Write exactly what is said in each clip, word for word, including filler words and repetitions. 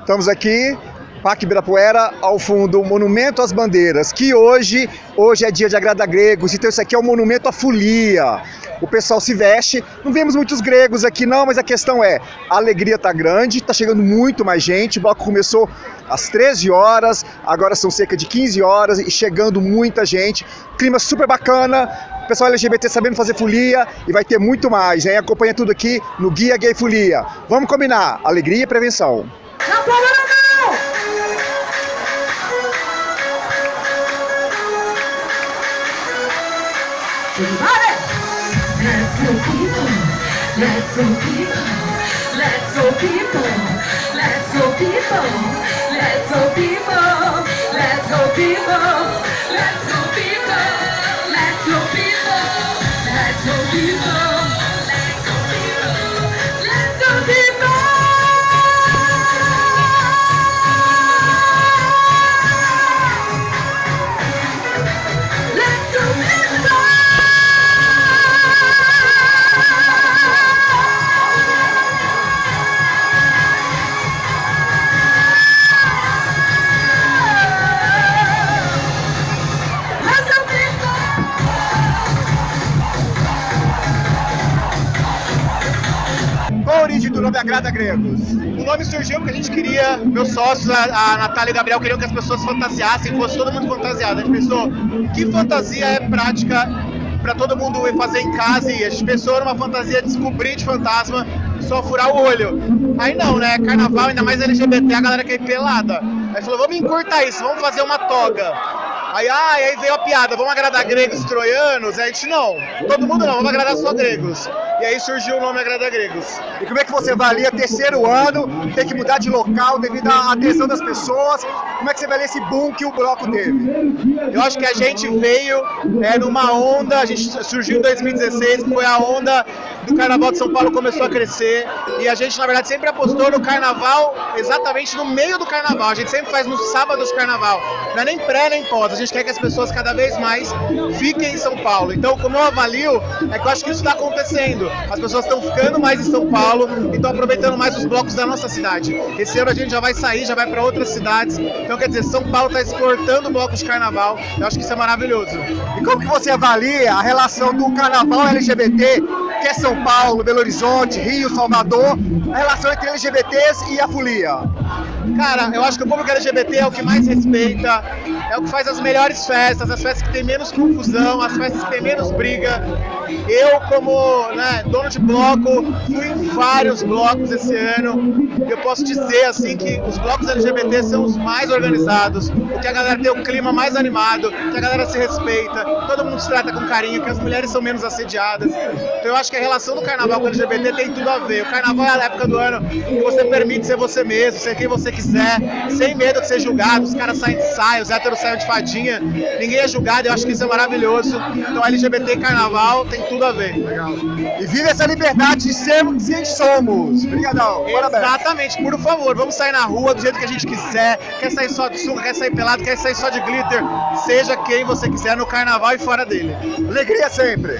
Estamos aqui, Parque Ibirapuera, ao fundo, o Monumento às Bandeiras, que hoje, hoje é dia de agrada gregos, então isso aqui é o Monumento à Folia. O pessoal se veste, não vemos muitos gregos aqui não, mas a questão é, a alegria tá grande, tá chegando muito mais gente, o bloco começou às treze horas, agora são cerca de quinze horas e chegando muita gente, clima super bacana, o pessoal L G B T sabendo fazer folia e vai ter muito mais, hein? Acompanha tudo aqui no Guia Gay Folia. Vamos combinar, alegria e prevenção. Não pula não! Let's go people, let's go people, let's go people, let's go people, let's go people, let's go people, let's go people, let's go people, let's go people, let's go people, let's go people. Qual a origem do nome Agrada Gregos? O nome surgiu porque a gente queria, meus sócios, a, a Natália e o Gabriel, queriam que as pessoas fantasiassem, fosse todo mundo fantasiado. A gente pensou, que fantasia é prática para todo mundo fazer em casa? E a gente pensou numa fantasia de descobrir de fantasma, só furar o olho. Aí não, né? Carnaval, ainda mais L G B T, a galera quer ir pelada. Aí falou, vamos encurtar isso, vamos fazer uma toga. Aí, ah, aí veio a piada, vamos agradar gregos e troianos? Aí a gente, não, todo mundo não, vamos agradar só gregos. E aí surgiu o nome Agrada Gregos. E como é que você avalia terceiro ano, tem que mudar de local devido à adesão das pessoas? Como é que você avalia esse boom que o bloco teve? Eu acho que a gente veio é, numa onda, a gente surgiu em dois mil e dezesseis, que foi a onda do Carnaval de São Paulo começou a crescer. E a gente, na verdade, sempre apostou no Carnaval, exatamente no meio do Carnaval. A gente sempre faz no sábado de Carnaval. Não é nem pré, nem pós. A gente quer que as pessoas cada vez mais fiquem em São Paulo. Então, como eu avalio, é que eu acho que isso está acontecendo. As pessoas estão ficando mais em São Paulo e estão aproveitando mais os blocos da nossa cidade. Esse ano a gente já vai sair, já vai para outras cidades. Então, quer dizer, São Paulo está exportando blocos de carnaval. Eu acho que isso é maravilhoso. E como que você avalia a relação do carnaval L G B T, que é São Paulo, Belo Horizonte, Rio, Salvador, a relação entre L G B Ts e a folia? Cara, eu acho que o público L G B T é o que mais respeita, é o que faz as melhores festas, as festas que tem menos confusão, as festas que tem menos briga. Eu, como né, dono de bloco, fui em vários blocos esse ano e eu posso dizer assim que os blocos L G B T são os mais organizados, o que a galera tem o clima mais animado, que a galera se respeita, todo mundo se trata com carinho, que as mulheres são menos assediadas. Então eu acho que a relação do carnaval com o L G B T tem tudo a ver. O carnaval é a época do ano que você permite ser você mesmo, ser quem você quiser, sem medo de ser julgado. Os caras saem de saia, os héteros saem de fadinha, ninguém é julgado, eu acho que isso é maravilhoso. Então L G B T e carnaval tem tudo a ver. Legal. E vive essa liberdade de sermos quem somos. Obrigadão. Parabéns. Exatamente, por favor, vamos sair na rua do jeito que a gente quiser. Quer sair só de sunga, quer sair pelado, quer sair só de glitter. Seja quem você quiser no carnaval e fora dele. Alegria sempre.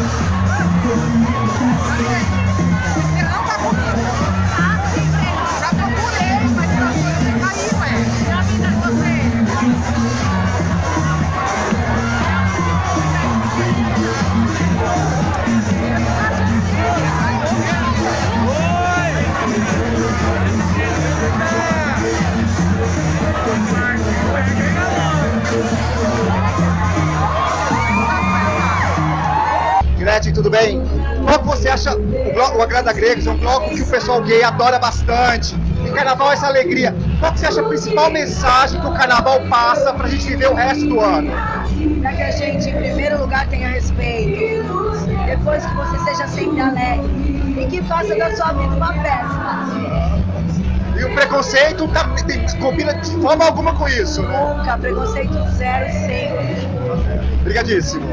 Gretchen, tudo bem? Qual que você acha o, bloco, o Agrada Gregos? É um bloco que o pessoal gay adora bastante. E carnaval é essa alegria. Qual que você acha a principal mensagem que o carnaval passa pra gente viver o resto do ano? Para que a gente, em primeiro lugar, tenha respeito. Depois que você seja sempre alegre. E que faça da sua vida uma festa. E o preconceito tá, tem, combina de forma alguma com isso, né? Nunca, preconceito zero sempre. Obrigadíssimo.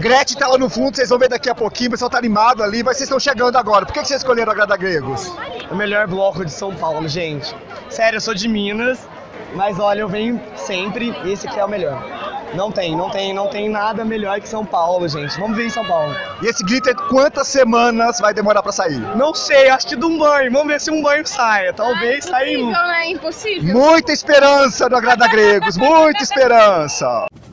Gretchen tá lá no fundo, vocês vão ver daqui a pouquinho, o pessoal tá animado ali, mas vocês estão chegando agora. Por que que vocês escolheram Agrada Gregos? O melhor bloco de São Paulo, gente. Sério, eu sou de Minas, mas olha, eu venho sempre, esse aqui é o melhor. Não tem, não tem, não tem nada melhor que São Paulo, gente. Vamos ver em São Paulo. E esse glitter, quantas semanas vai demorar pra sair? Não sei, acho que de um banho. Vamos ver se um banho saia. Talvez saia um. Impossível, né? Impossível. Muita esperança no Agrada Gregos, muita esperança!